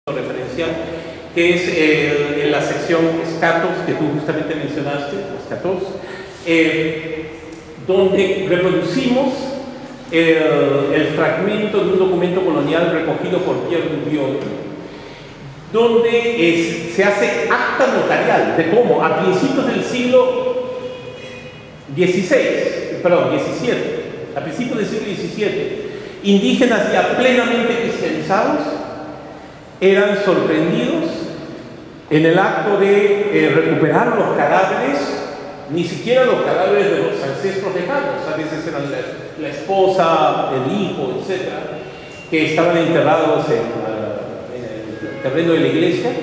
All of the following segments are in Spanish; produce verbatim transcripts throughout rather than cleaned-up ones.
referencial, que es eh, en la sección Scatos, que tú justamente mencionaste, Scatos, eh, donde reproducimos el, el fragmento de un documento colonial recogido por Pierre Duviol, donde es, se hace acta notarial de cómo a principios del siglo dieciséis, perdón, diecisiete, a principios del siglo diecisiete, indígenas ya plenamente cristianizados eran sorprendidos en el acto de eh, recuperar los cadáveres, ni siquiera los cadáveres de los ancestros lejanos, a veces eran la, la esposa, el hijo, etcétera, que estaban enterrados en, uh, en el terreno de la iglesia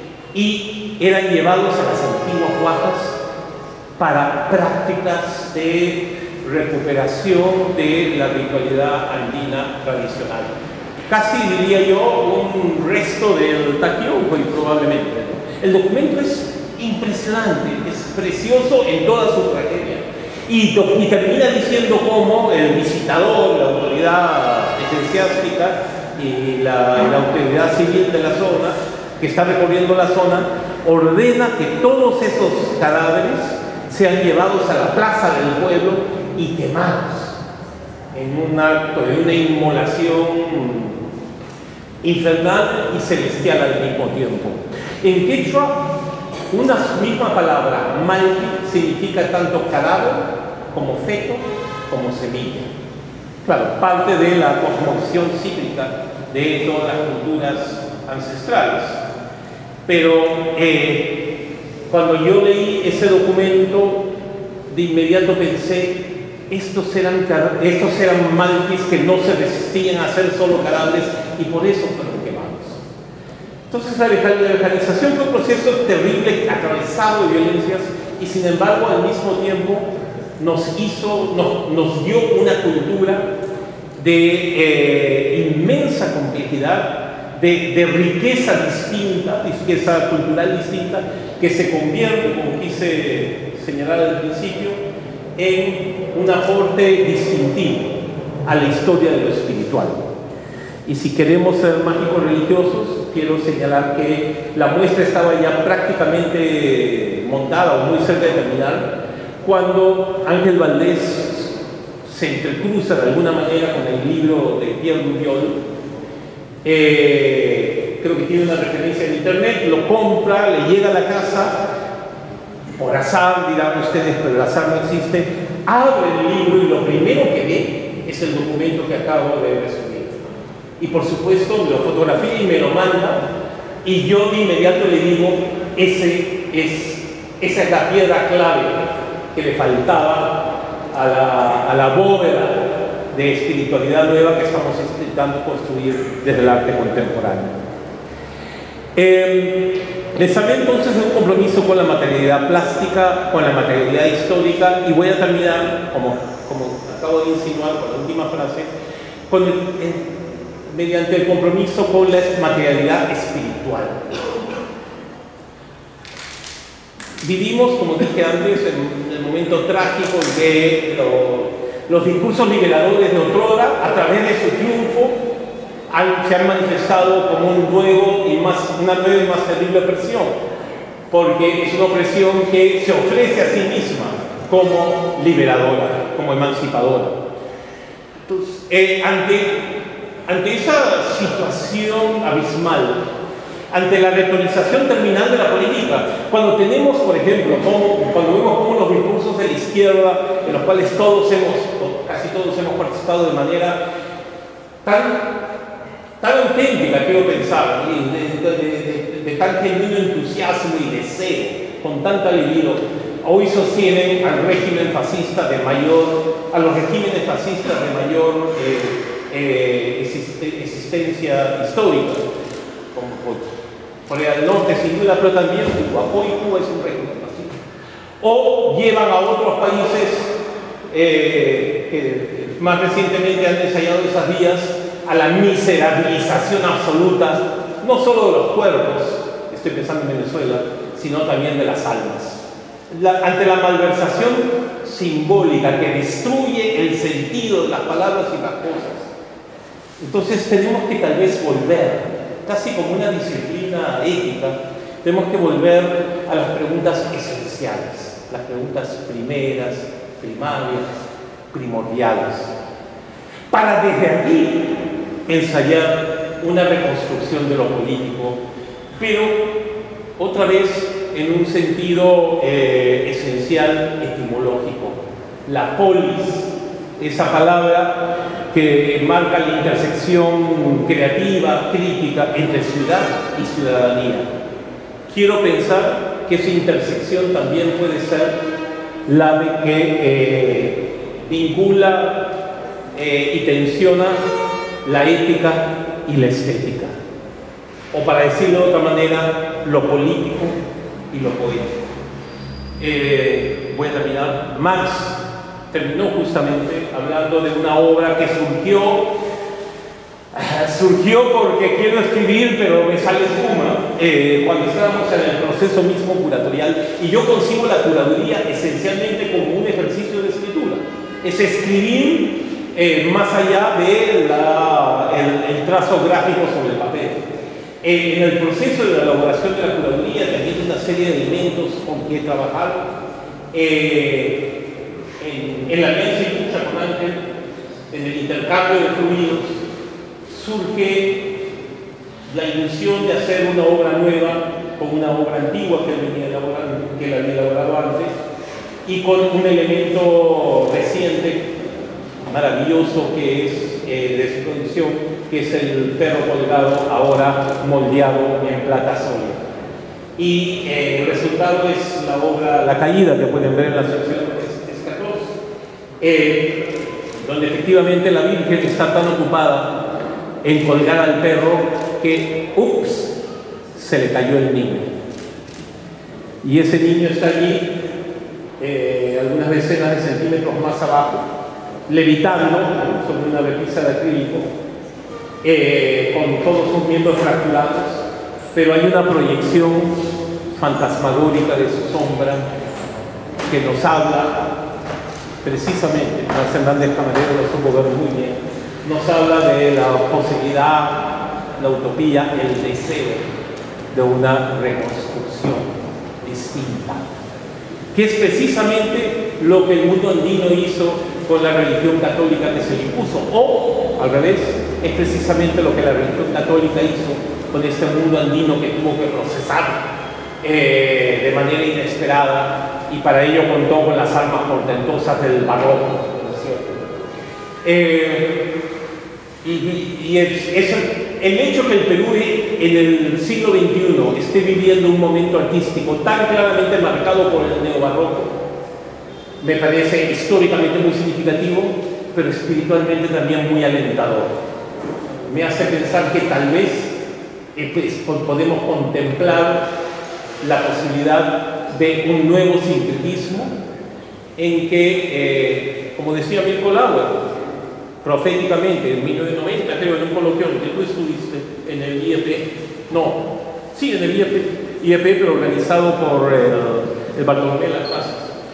y eran llevados a las antiguas huacas para prácticas de recuperación de la ritualidad andina tradicional. Casi diría yo un resto del taquironco probablemente. El documento es impresionante, es precioso en toda su tragedia y, y termina diciendo cómo el visitador, la autoridad eclesiástica y la, la autoridad civil de la zona, que está recorriendo la zona, ordena que todos esos cadáveres sean llevados a la plaza del pueblo y quemados en un acto de una inmolación infernal y celestial al mismo tiempo. En quechua, una misma palabra, malqui, significa tanto cadáver como feto como semilla. Claro, parte de la cosmovisión cíclica de todas las culturas ancestrales. Pero eh, cuando yo leí ese documento, de inmediato pensé, estos eran, estos eran malquis que no se resistían a hacer solo cadáveres y por eso fueron quemados. Entonces la legalización fue un proceso terrible, atravesado de violencias, y sin embargo al mismo tiempo nos hizo, nos, nos dio una cultura de eh, inmensa complejidad, de, de riqueza distinta, riqueza cultural distinta, que se convierte, como quise señalar al principio, en un aporte distintivo a la historia de lo espiritual. Y si queremos ser mágicos religiosos, quiero señalar que la muestra estaba ya prácticamente montada o muy cerca de terminar cuando Ángel Valdés se entrecruza de alguna manera con el libro de Pierre Duviol. Eh, creo que tiene una referencia en internet, lo compra, le llega a la casa, por azar dirán ustedes, pero el azar no existe, abre el libro y lo primero que ve es el documento que acabo de resumir. Y por supuesto me lo fotografía y me lo manda, y yo de inmediato le digo, ese es, esa es la piedra clave que le faltaba a la, a la bóveda de espiritualidad nueva que estamos intentando construir desde el arte contemporáneo. Eh, les hablé entonces de un compromiso con la materialidad plástica, con la materialidad histórica, y voy a terminar, como, como acabo de insinuar con la última frase, con el, eh, mediante el compromiso con la materialidad espiritual. Vivimos, como dije antes, en el momento trágico de lo, los discursos liberadores de otrora, a través de su triunfo, han, se han manifestado como un nuevo y más, una nueva y más terrible opresión, porque es una opresión que se ofrece a sí misma como liberadora, como emancipadora. Entonces, eh, ante, ante esa situación abismal, ante la retorización terminal de la política, cuando tenemos, por ejemplo, como, cuando vemos cómo los discursos de la izquierda, en los cuales todos hemos, o casi todos hemos participado de manera tan tan auténtica, quiero pensar, de, de, de, de, de tan genuino entusiasmo y deseo, con tanta libido, hoy sostienen al régimen fascista de mayor, a los regímenes fascistas de mayor eh, eh, existencia histórica, como por, Corea del Norte sin duda, pero también Cuba. Hoy Cuba es un régimen fascista. O llevan a otros países eh, que más recientemente han ensayado esas vías a la miserabilización absoluta, no solo de los cuerpos, estoy pensando en Venezuela, sino también de las almas. La, ante la malversación simbólica que destruye el sentido de las palabras y las cosas, entonces tenemos que tal vez volver casi como una disciplina ética, tenemos que volver a las preguntas esenciales, las preguntas primeras, primarias, primordiales, para desde aquí ensayar una reconstrucción de lo político, pero otra vez en un sentido eh, esencial etimológico. La polis, esa palabra que marca la intersección creativa, crítica entre ciudad y ciudadanía. Quiero pensar que esa intersección también puede ser la de que eh, vincula eh, y tensiona la ética y la estética. O para decirlo de otra manera, lo político y lo poético. Eh, voy a terminar. Marx terminó justamente hablando de una obra que surgió, surgió porque quiero escribir, pero me sale espuma, eh, cuando estábamos en el proceso mismo curatorial, y yo concibo la curaduría esencialmente como un ejercicio de escritura. Es escribir eh, más allá del de el trazo gráfico sobre el papel. Eh, en el proceso de la elaboración de la curaduría también hay una serie de elementos con que trabajar. Eh, en, en la alianza y lucha con Ángel, en el intercambio de fluidos, surge la ilusión de hacer una obra nueva con una obra antigua que él venía elaborando, que él había elaborado antes, y con un elemento reciente, maravilloso, que es eh, de su producción, que es el perro colgado, ahora moldeado en plata sólida. Y eh, el resultado es la obra La Caída, que pueden ver en la sección escatos, eh, donde efectivamente la Virgen está tan ocupada en colgar al perro que, ups, se le cayó el niño. Y ese niño está allí, eh, algunas decenas de centímetros más abajo, levitando sobre una repisa de acrílico, eh, con todos sus miembros fracturados, pero hay una proyección fantasmagórica de su sombra que nos habla precisamente, Max Hernández Camarero lo supo ver muy bien, nos habla de la posibilidad, la utopía, el deseo de una reconstrucción distinta, que es precisamente lo que el mundo andino hizo con la religión católica que se le impuso, o al revés, es precisamente lo que la religión católica hizo con este mundo andino que tuvo que procesar eh, de manera inesperada, y para ello contó con las armas portentosas del barroco, ¿no es cierto? Eh, y y es, es el hecho que el Perú en el siglo veintiuno esté viviendo un momento artístico tan claramente marcado por el neobarroco me parece históricamente muy significativo, pero espiritualmente también muy alentador. Me hace pensar que tal vez eh, pues, podemos contemplar la posibilidad de un nuevo sincretismo en que, eh, como decía Mirko Lauer, proféticamente en mil novecientos noventa, creo, en un coloquio que tú estuviste en el I E P, no, sí, en el I E P, I E P pero organizado por el, el Bartolomé Las Casas.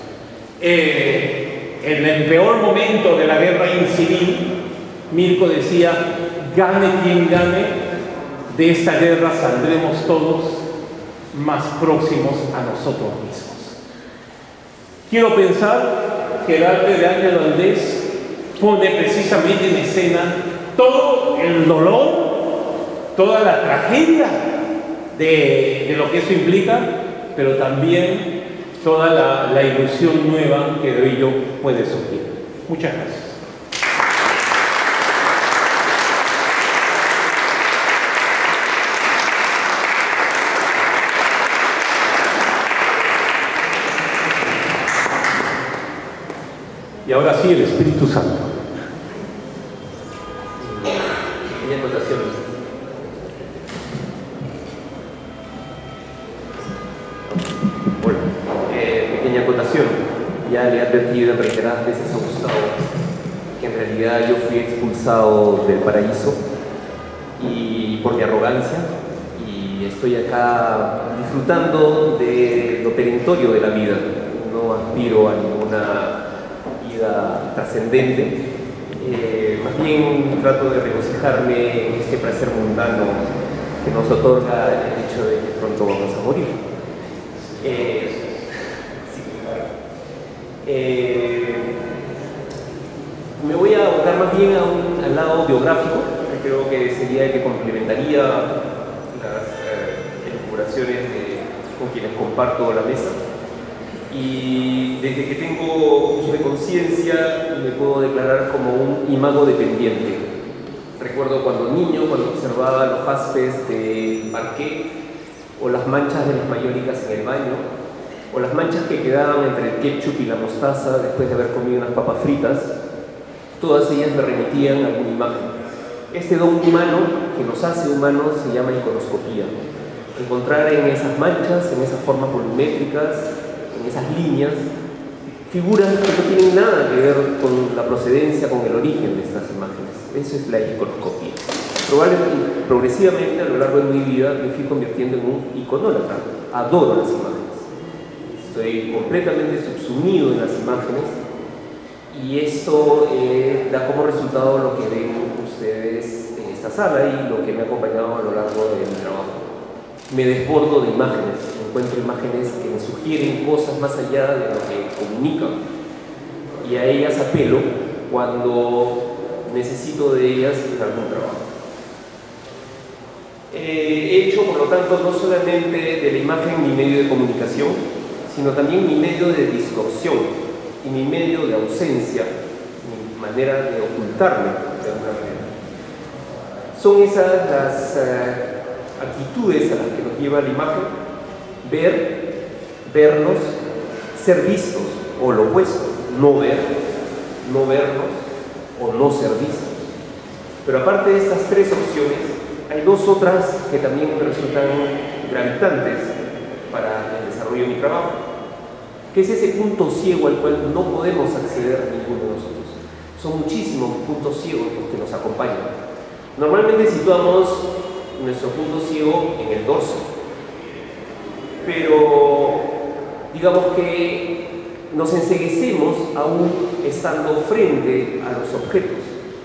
Eh, en el peor momento de la guerra incivil, Mirko decía: gane quien gane, de esta guerra saldremos todos más próximos a nosotros mismos. Quiero pensar que el arte de Ángel Valdés pone precisamente en escena todo el dolor, toda la tragedia de, de lo que eso implica, pero también toda la, la ilusión nueva que de ello puede surgir. Muchas gracias. Y ahora sí, el Espíritu Santo. Pequeña acotación. Bueno, eh, pequeña acotación. Ya le he advertido en reiteradas veces a Gustavo que en realidad yo fui expulsado del paraíso y por mi arrogancia, y estoy acá disfrutando de lo perentorio de la vida. No aspiro a ninguna trascendente, eh, más bien trato de regocijarme en este placer mundano que nos otorga el hecho de que pronto vamos a morir. Eh, sí, eh, me voy a abocar más bien a un, al lado biográfico, que creo que sería el que complementaría las eh, elucubraciones de, con quienes comparto la mesa. Y desde que tengo uso de conciencia me puedo declarar como un imago dependiente. Recuerdo cuando niño, cuando observaba los jaspes del parquet o las manchas de las mayólicas en el baño o las manchas que quedaban entre el ketchup y la mostaza después de haber comido unas papas fritas, todas ellas me remitían a alguna imagen. Este don humano que nos hace humanos se llama iconoscopía. Encontrar en esas manchas, en esas formas volumétricas, en esas líneas, figuras que no tienen nada que ver con la procedencia, con el origen de estas imágenes. Eso es la iconoscopía. Probablemente, progresivamente, a lo largo de mi vida, me fui convirtiendo en un iconólatra. Adoro las imágenes. Estoy completamente subsumido en las imágenes y esto eh, da como resultado lo que ven ustedes en esta sala y lo que me ha acompañado a lo largo de mi trabajo. Me desbordo de imágenes, encuentro imágenes que me sugieren cosas más allá de lo que comunican y a ellas apelo cuando necesito de ellas en algún trabajo. Eh, he hecho, por lo tanto, no solamente de la imagen mi medio de comunicación, sino también mi medio de distorsión y mi medio de ausencia, mi manera de ocultarme de alguna manera. Son esas las uh, actitudes a las que nos lleva la imagen: ver, vernos, ser vistos, o lo opuesto, no ver, no vernos, o no ser vistos. Pero aparte de estas tres opciones, hay dos otras que también me resultan gravitantes para el desarrollo de mi trabajo, que es ese punto ciego al cual no podemos acceder ninguno de nosotros. Son muchísimos puntos ciegos los que nos acompañan. Normalmente situamos nuestro punto ciego en el dorso, pero digamos que nos enceguecemos aún estando frente a los objetos.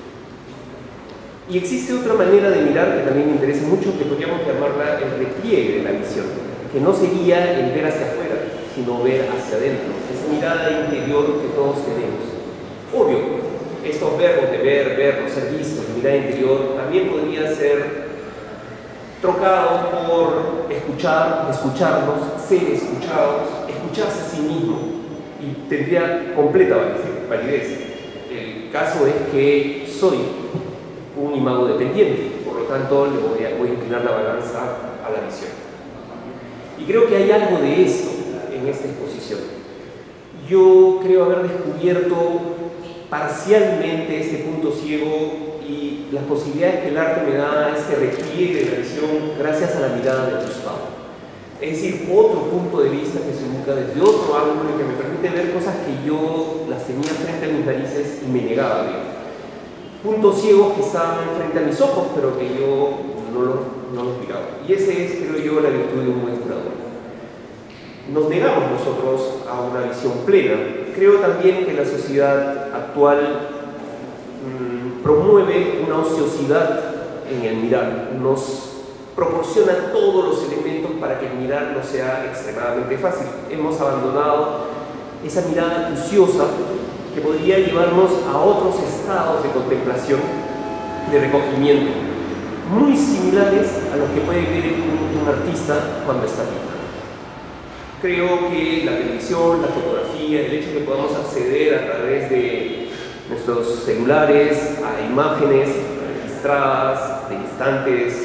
Y existe otra manera de mirar que también me interesa mucho, que podríamos llamarla el repliegue de la visión, que no sería el ver hacia afuera, sino ver hacia adentro, esa mirada interior que todos tenemos. Obvio, estos verbos de ver, vernos, ser vistos, mirada interior, también podría ser trocado por escuchar, escucharnos, ser escuchados, escucharse a sí mismo, y tendría completa validez. El caso es que soy un imago dependiente, por lo tanto le voy a, voy a inclinar la balanza a la visión. Y creo que hay algo de esto en esta exposición. Yo creo haber descubierto parcialmente este punto ciego y las posibilidades que el arte me da a este repliegue de la visión gracias a la mirada de Gustavo. Es decir, otro punto de vista que se busca desde otro ángulo y que me permite ver cosas que yo las tenía frente a mis narices y me negaba a ver. Puntos ciegos que estaban frente a mis ojos, pero que yo no los, no los miraba. Y ese es, creo yo, la virtud de un buen curador. Nos negamos nosotros a una visión plena. Creo también que la sociedad actual mmm, promueve una ociosidad en el mirar. Nos proporciona todos los elementos para que el mirar no sea extremadamente fácil. Hemos abandonado esa mirada acuciosa que podría llevarnos a otros estados de contemplación, de recogimiento, muy similares a los que puede vivir un, un artista cuando está pintando. Creo que la televisión, la fotografía, el hecho de que podamos acceder a través de nuestros celulares a imágenes registradas de instantes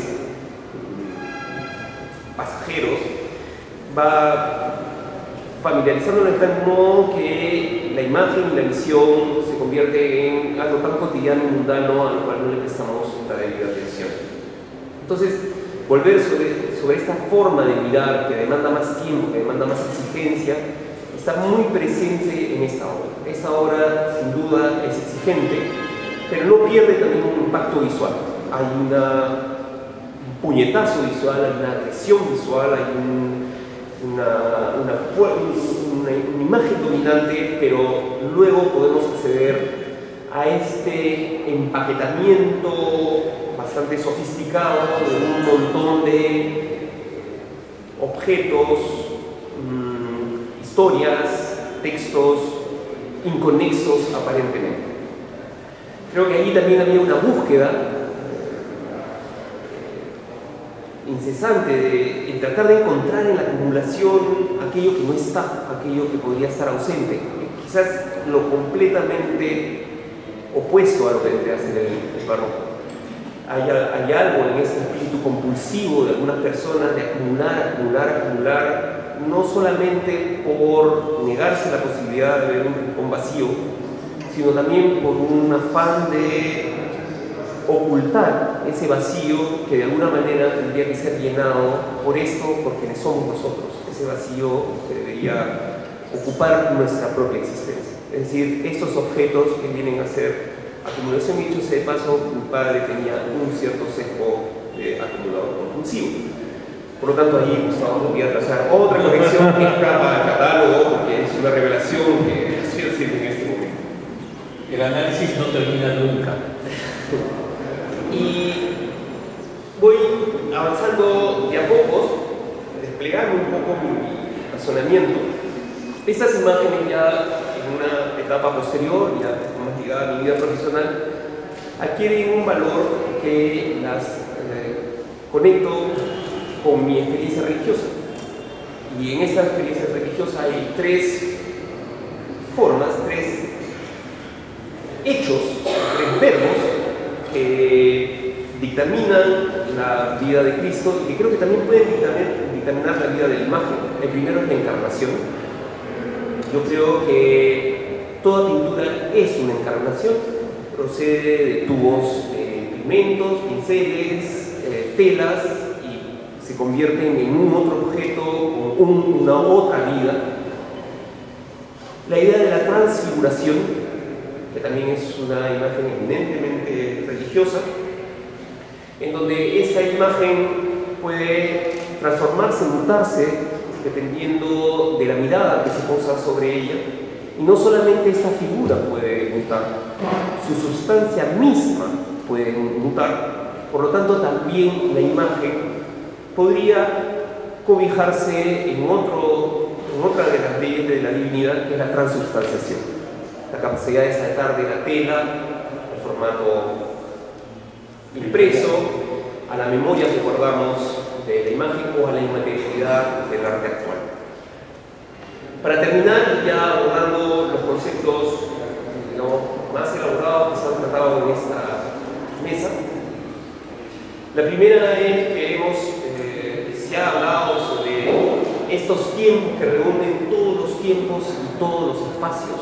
pasajeros, va familiarizándonos de tal modo que la imagen y la visión se convierte en algo tan cotidiano y mundano al cual no le prestamos la debida atención. Entonces, volver sobre, sobre esta forma de mirar que demanda más tiempo, que demanda más exigencia, está muy presente en esta obra. Esta obra, sin duda, es exigente, pero no pierde también un impacto visual. Hay una puñetazo visual, hay una agresión visual, hay un, una, una, una, una imagen dominante, pero luego podemos acceder a este empaquetamiento bastante bastante sofisticado de un montón de objetos, mmm, historias, textos inconexos aparentemente. Creo que allí también había una búsqueda incesante de, en tratar de encontrar en la acumulación aquello que no está, aquello que podría estar ausente, quizás lo completamente opuesto a lo que vendría a ser el, el barroco. Hay, hay algo en ese espíritu compulsivo de algunas personas de acumular, acumular, acumular, no solamente por negarse la posibilidad de ver un rincón vacío, sino también por un afán de ocultar ese vacío que de alguna manera tendría que ser llenado por esto, por quienes somos nosotros, ese vacío que debería ocupar nuestra propia existencia. Es decir, estos objetos que vienen a ser acumulación, y dicho sea de paso, mi padre tenía un cierto sesgo de acumulador compulsivo. Por lo tanto, ahí Gustavo podía trazar otra conexión que escapa al catálogo, porque es una revelación que ha sido en este momento. El análisis no termina nunca. Y voy avanzando de a pocos, desplegando un poco mi razonamiento. Estas imágenes ya en una etapa posterior, ya más ligada a mi vida profesional, adquieren un valor que las eh, conecto con mi experiencia religiosa. Y en esta experiencia religiosa hay tres formas, tres hechos, tres verbos que dictaminan la vida de Cristo y que creo que también pueden dictaminar la vida de la imagen. El primero es la encarnación. Yo creo que toda pintura es una encarnación, procede de tubos de pigmentos, pinceles, eh, telas, y se convierten en un otro objeto con un, una otra vida. La idea de la transfiguración, que también es una imagen eminentemente religiosa, en donde esta imagen puede transformarse, mutarse, dependiendo de la mirada que se posa sobre ella, y no solamente esta figura puede mutar, su sustancia misma puede mutar, por lo tanto también la imagen podría cobijarse en, otro, en otra de las leyes de la divinidad, que es la transubstanciación, la capacidad de saltar de la tela, el formato impreso, a la memoria que guardamos de la imagen o a la inmaterialidad del arte actual. Para terminar, ya abordando los conceptos, digamos, más elaborados que se han tratado en esta mesa, la primera es que hemos, eh, se ha hablado sobre estos tiempos que reúnen todos los tiempos y todos los espacios,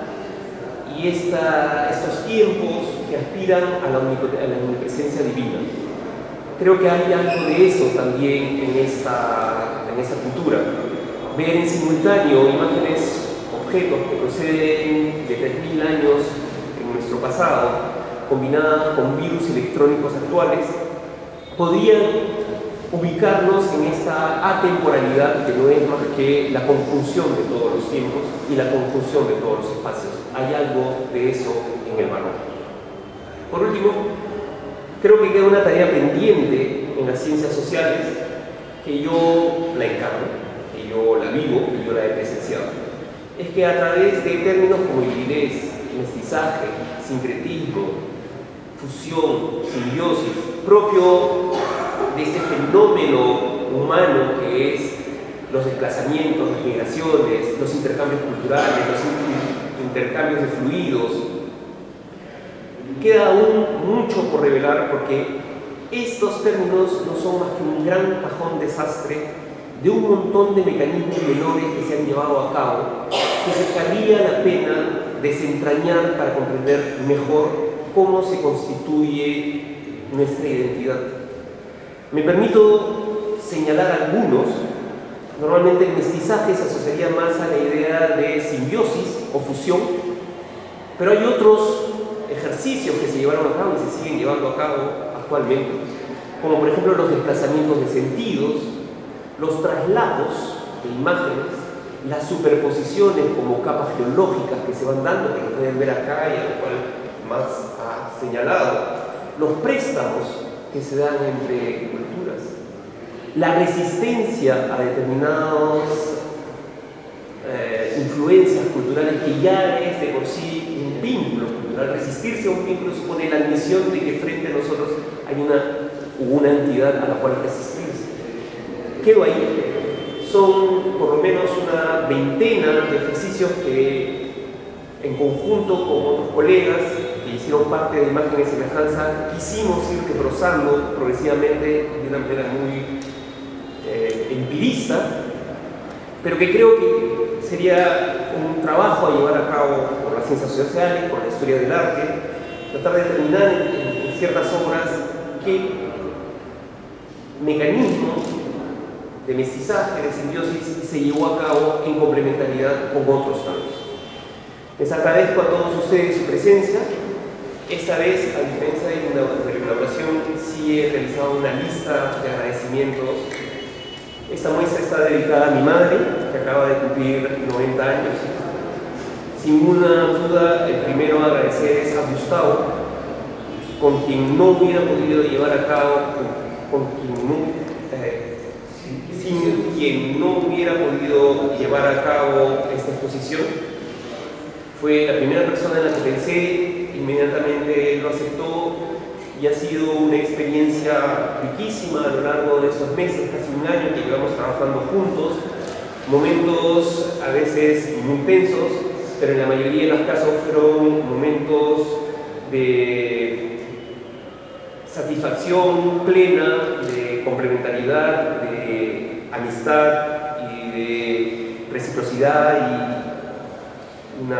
y esta, estos tiempos que aspiran a la, a la omnipresencia divina. Creo que hay algo de eso también en esta, en esta cultura. Ver en simultáneo imágenes, objetos que proceden de tres mil años en nuestro pasado, combinadas con virus electrónicos actuales, podrían ubicarnos en esta atemporalidad que no es más que la conjunción de todos los tiempos y la conjunción de todos los espacios. Hay algo de eso en el barroco. Por último, creo que queda una tarea pendiente en las ciencias sociales que yo la encarno, que yo la vivo, que yo la he presenciado. Es que a través de términos como hibridez, mestizaje, sincretismo, fusión, simbiosis, propio de este fenómeno humano que es los desplazamientos, las migraciones, los intercambios culturales, los intercambios de fluidos, queda aún mucho por revelar, porque estos términos no son más que un gran cajón desastre de un montón de mecanismos menores que se han llevado a cabo, que se valía la pena desentrañar para comprender mejor cómo se constituye nuestra identidad. Me permito señalar algunos. Normalmente el mestizaje se asociaría más a la idea de simbiosis o fusión, pero hay otros ejercicios que se llevaron a cabo y se siguen llevando a cabo actualmente, como por ejemplo los desplazamientos de sentidos, los traslados de imágenes, las superposiciones como capas geológicas que se van dando, que lo pueden ver acá y a lo cual más ha señalado, los préstamos que se dan entre culturas, la resistencia a determinadas eh, influencias culturales que ya es de por sí un vínculo cultural. Resistirse a un vínculo supone la admisión de que frente a nosotros hay una, una entidad a la cual resistirse. Quedo ahí. Son por lo menos una veintena de ejercicios que en conjunto con otros colegas que hicieron parte de Imagen y Semejanza quisimos ir desbrozando progresivamente de una manera muy eh, empirista, pero que creo que sería un trabajo a llevar a cabo por las ciencias sociales, por la historia del arte, tratar de determinar en, en ciertas obras qué mecanismos de mestizaje, de simbiosis se llevó a cabo en complementariedad con otros tantos. Les agradezco a todos ustedes su presencia. Esta vez, a diferencia de la inauguración, sí he realizado una lista de agradecimientos. Esta muestra está dedicada a mi madre, que acaba de cumplir noventa años. Sin ninguna duda, el primero a agradecer es a Gustavo, con quien no hubiera podido llevar a cabo, con, con quien no, eh, sin quien no hubiera podido llevar a cabo esta exposición. Fue la primera persona en la que pensé, inmediatamente él lo aceptó y ha sido una experiencia riquísima a lo largo de esos meses, casi un año que llevamos trabajando juntos, momentos a veces muy tensos, pero en la mayoría de los casos fueron momentos de satisfacción plena, de complementariedad, de amistad y de reciprocidad y una,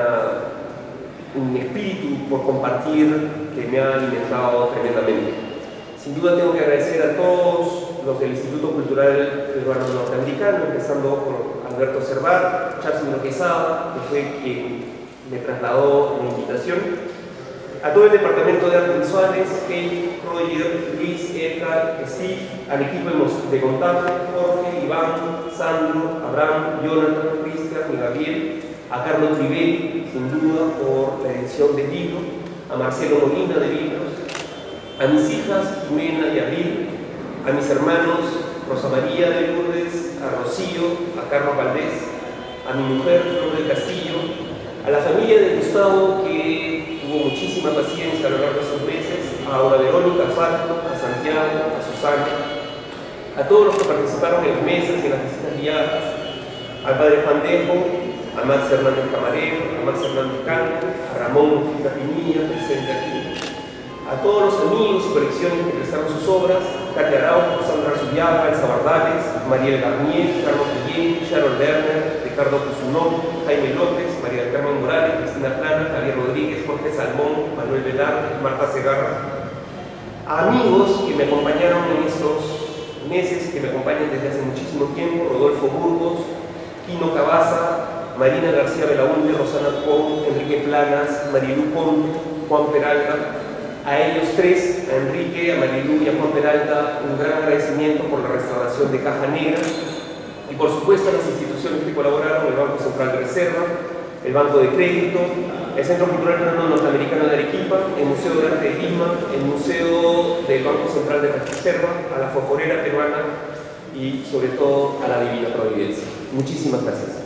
un espíritu por compartir que me ha alimentado tremendamente. Sin duda tengo que agradecer a todos los del Instituto Cultural Peruano Norteamericano, empezando por Alberto Cervat, Charles Quesada, que fue quien me trasladó la invitación, a todo el Departamento de Artes Visuales, Kate, Roger, Luis, Eka, Steve, al equipo de contacto, Jorge, Iván, Sandro, Abraham, Jonathan, Cristian y Gabriel, a Carlos Trivelli, sin duda, por la edición del libro, a Marcelo Molina de Libros, a mis hijas Jimena y Abril, a mis hermanos Rosa María de Lourdes, a Rocío, a Carlos Valdés, a mi mujer Flor del Castillo, a la familia de Gustavo, que tuvo muchísima paciencia a lo largo de esos meses, a Aura Verónica Falto, a Santiago, a Susana, a todos los que participaron en las mesas y en las visitas guiadas, al padre Juan Dejo, a Max Hernández Camarero, a Max Hernández Canto, a Ramón Pinilla, presente aquí, a todos los amigos y colecciones que prestaron sus obras, Katia Araujo, Sandra Zubiaga, Elsa Bardales, Mariel Garnier, Carlos Guillén, Sharon Lerner, Ricardo Cuzunón, Jaime López, María del Carmen Morales, Cristina Plana, Javier Rodríguez, Jorge Salmón, Manuel Velarde, Marta Segarra, a amigos que me acompañaron en estos meses, que me acompañan desde hace muchísimo tiempo, Rodolfo Burgos, Quino Cabaza, Marina García Belaúnde, Rosana Pon, Enrique Planas, Marilu Ponte, Juan Peralta. A ellos tres, a Enrique, a Marilu y a Juan Peralta, un gran agradecimiento por la restauración de Caja Negra y por supuesto a las instituciones que colaboraron, el Banco Central de Reserva, el Banco de Crédito, el Centro Cultural Peruano Norteamericano de Arequipa, el Museo de Arte de Lima, el Museo del Banco Central de Reserva, a la Foforera Peruana y sobre todo a la Divina Providencia. Muchísimas gracias.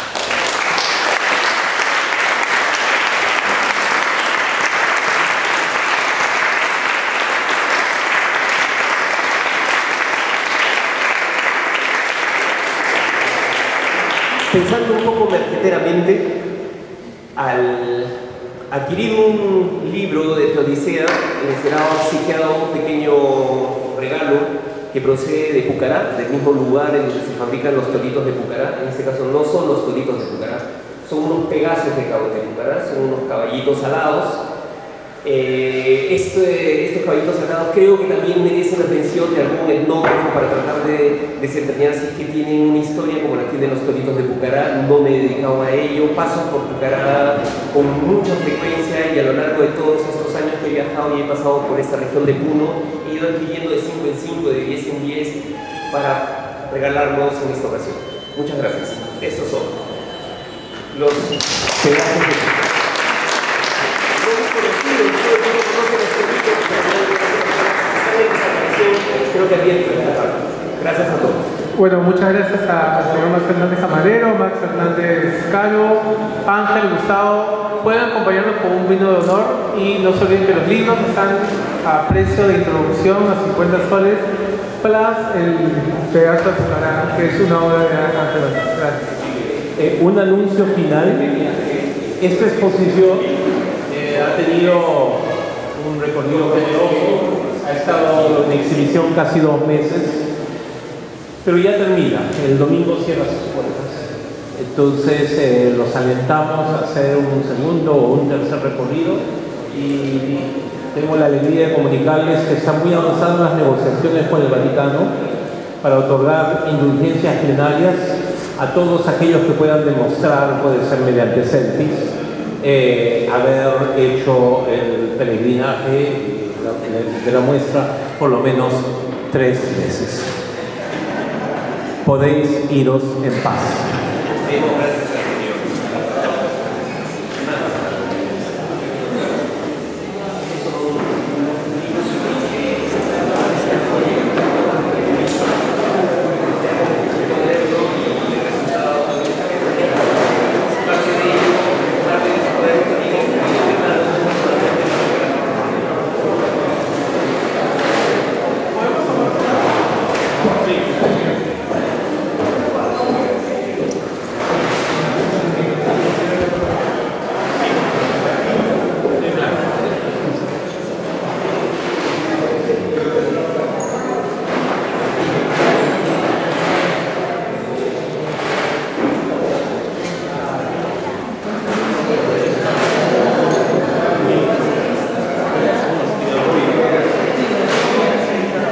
Pensando un poco marqueteramente, al adquirir un libro de Teodicea, les será obsequiado un pequeño regalo que procede de Pucará, del mismo lugar en donde se fabrican los toritos de Pucará. En este caso no son los toritos de Pucará, son unos pegasos de Cabo de Pucará, son unos caballitos alados. Eh, este, estos caballitos alados creo que también merecen la atención de algún etnógrafo para tratar de desentrañar si es que tienen una historia como la tienen los toritos de Pucará. No me he dedicado a ello, paso por Pucará con mucha frecuencia y a lo largo de todos estos años que he viajado y he pasado por esta región de Puno, he ido adquiriendo de cinco en cinco, de diez en diez para regalarlos en esta ocasión. Muchas gracias. Estos son los pedazos de muy conocidos, todo el mundo conoce los toritos, pero no creo que abierto esta parte. Gracias a todos. Bueno, muchas gracias a- al señor Max Fernández Amadero, Max Fernández Caro, Ángel, Gustavo. Pueden acompañarnos con un vino de honor y no se olviden que los libros están a precio de introducción a cincuenta soles, plus el pedazo de Pucará, que es una obra de Ángel. Gracias. Eh, un anuncio final. Esta exposición eh, ha tenido un recorrido generoso, ha estado en exhibición casi dos meses, pero ya termina. El domingo cierra sus puertas. Entonces eh, los alentamos a hacer un segundo o un tercer recorrido y tengo la alegría de comunicarles que están muy avanzadas las negociaciones con el Vaticano para otorgar indulgencias plenarias a todos aquellos que puedan demostrar, puede ser mediante selfies, eh, haber hecho el peregrinaje de la muestra por lo menos tres veces. Podéis iros en paz.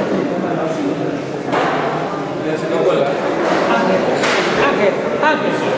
Ángel, Ángel.